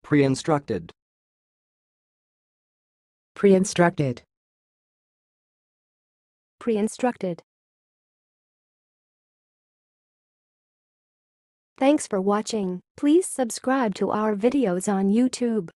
Preinstructed. Preinstructed. Preinstructed. Thanks for watching. Please subscribe to our videos on YouTube.